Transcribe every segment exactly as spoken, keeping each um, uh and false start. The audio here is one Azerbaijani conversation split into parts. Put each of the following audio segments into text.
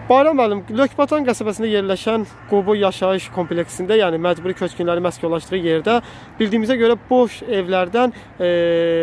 Bayram müəllim, Lökbatan qəsəbəsində yerləşən Qobo yaşayış kompleksində, yəni məcburi köçkünləri məskunlaşdığı yerdə bildiyimizə görə boş evlərdən e,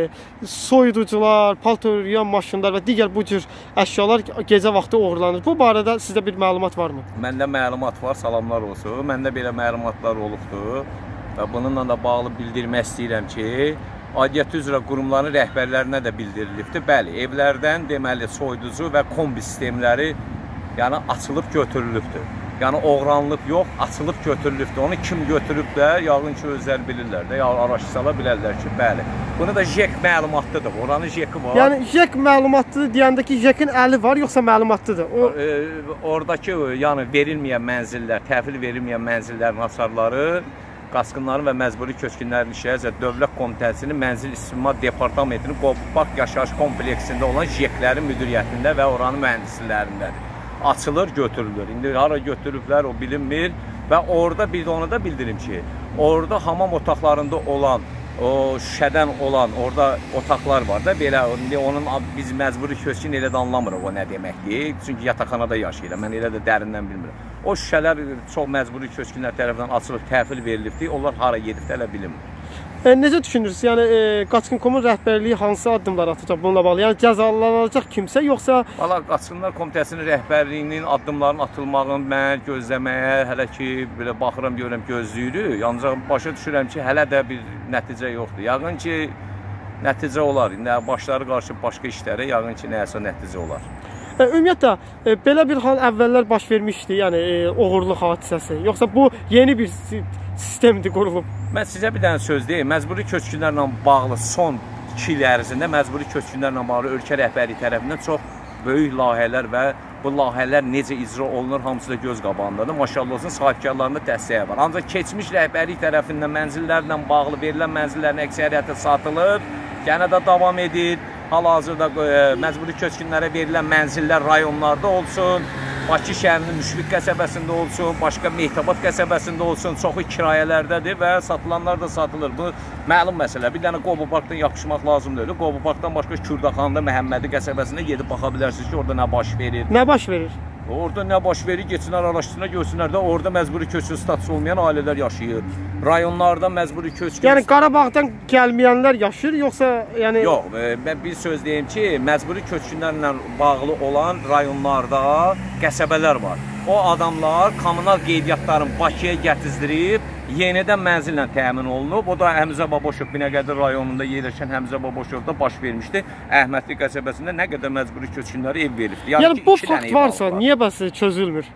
soyuducular, palto yuyan maşınlar və digər bu cür əşyalar gecə vaxtı oğurlanır. Bu barədə sizdə bir məlumat varmı? Məndə məlumat var, salamlar olsun. Məndə belə məlumatlar olubdur və bununla da bağlı bildirmək istəyirəm ki, aidiyyəti üzrə qurumların rəhbərlərinə də bildirilibdir. Bəli, evlərdən deməli soyuducu və kombi sistemləri yəni açılıb götürülübdür. Yəni oğranlıq yox, açılıb götürülübdür. Onu kim götürüb də, yəqin ki, özləri bilirlər də, ya araşdırsala bilərlər ki, bəli. Bunu da J E K məlumatlıdır. Oranın J E K-i var. Yəni J E K məlumatlıdır deyəndə ki, J E K-in əli var, yoxsa məlumatlıdır? O e, oradakı yəni verilməyən mənzillər, təhvil verilməyən mənzillərin hasarları Qaçqınların və Məcburi Köçkünlərin İşləri üzrə Dövlət Komitəsinin Mənzil İstismar Departamentinin Qobo Park yaşayış kompleksində olan J E K-lərin müdiriyyətində və oranın mühəndislərindədir. Açılır, götürülür. İndi hara götürüblər o bilinmir və orada bir də onu da bildirim ki, orada hamam otaqlarında olan, o şüşədən olan orada otaqlar var da, belə onun biz məcburi köçkün elə də anlamırıq o nə deməkdir. Çünki yataqxanada yaşayırım, mən elə də dərindən bilmirəm. O şüşələr çox məcburi köçkünlər tərəfindən açılıb, təhvil verilibdir, onlar hara gedibdə elə bilinmir. E, necə düşünürsünüz? Yəni e, Qaçqın Komun rəhbərliyi hansı addımlar atacaq bununla bağlı? Yəni cəzalanacaq kimsə, yoxsa? Valla Qaçqınlar Komitəsinin rəhbərliyinin addımların atılmağını mən gözləməyə hələ ki belə baxıram, görürəm, gözləyirik. Ancaq başa düşürəm ki, hələ də bir nəticə yoxdur. Yəqin ki, nəticə olar. İndi başları qarşı başqa işlərə yəqin ki, nəyəsə nəticə olar. E, ümumiyyətlə, e, belə bir hal əvvəllər baş vermişdi, yəni e, oğurluq hadisəsi. Yoxsa bu yeni bir sistemdir qurulub? Mən sizə bir dənə söz deyim. Məcburi köçkünlərlə bağlı son iki il ərzində məcburi köçkünlərlə bağlı ölkə rəhbərliyi tərəfindən çox böyük layihələr və bu layihələr necə icra olunur, hamısı da göz qabağındadır. Maşallah olsun, sahibkarlarında dəstəyi var. Ancaq keçmiş rəhbərlik tərəfindən mənzillərlə bağlı verilən mənzillərin əksəriyyəti satılır, yenə də davam edir. Hal-hazırda e, məcburi köçkünlərə verilən mənzillər rayonlarda olsun, Bakı şəhərinin Müşfiq qəsəbəsində olsun, başqa Mehtabat qəsəbəsində olsun, çoxu kirayələrdədir və satılanlar da satılır. Bu məlum məsələ. Bir dənə Qobo Parkdan yapışmaq lazım deyil. Qobo Parkdan başqa Kürdaxanda, Məhəmmədi qəsəbəsində gedib baxa bilərsiniz ki, orada nə baş verir. Nə baş verir? Orada nə baş verir, geçsinlər, araşdırsınlar, görsünlər də orada məcburi köçkün statusu olmayan ailələr yaşayır. Rayonlarda məcburi köçkün... Yəni Qarabağdan gəlməyənlər yaşayır, yoxsa... yəni... Yox, mən bir söz deyim ki, məcburi köçkünlərlə bağlı olan rayonlarda qəsəbələr var. O adamlar kommunal qeydiyyatların Bakıya gətizdirib, yenidən mənzillə təmin olunub. O da Həmzə Babaşov Binəqədi rayonunda yerləşən Həmzə Babaşovda baş vermişdi. Əhmədli qəsəbəsində nə qədər məcburi köçkünlərə ev verilibdi. Yəni, yəni bu fakt varsa, var. Niyə bəs çözülmür?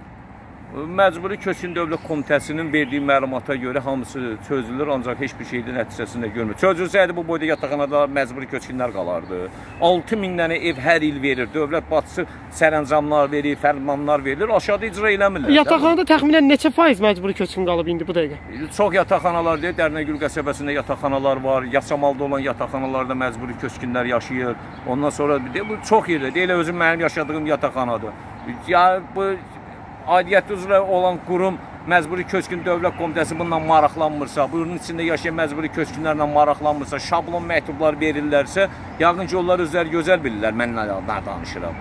Məcburi Köçkün Dövlət Komitəsinin verdiyi məlumata görə hamısı çözülür, ancaq heç bir şeydə nəticəsində görmür. Çözülsəydi bu boyda yataqxanada məcburi köçkünlər qalardı. altı min dənə ev hər il verir. Dövlət başçısı sərəncamlar verir, fərmanlar verilir, aşağıda icra eləmirlər. Yataqxanada təxminən neçə faiz məcburi köçkün qalıb indi bu dəqiqə? Çox yataqxanalar deyil, Dərnəgül qəsəbəsində yataqxanalar var, Yasamalda olan yataqxanalarda məcburi köçkünlər yaşayır. Ondan sonra bu çox yerdə deyil, özüm mənim yaşadığım yataqxanadır. Ya bu aidiyyəti üzrə olan qurum Məcburi Köçkün Dövlət Komitəsi bununla maraqlanmırsa, bunun içində yaşayan məcburi köçkünlərlə maraqlanmırsa, şablon məktublar verirlərsə, yəqin ki, onlar özləri gözəl bilirlər, mən nə danışıram.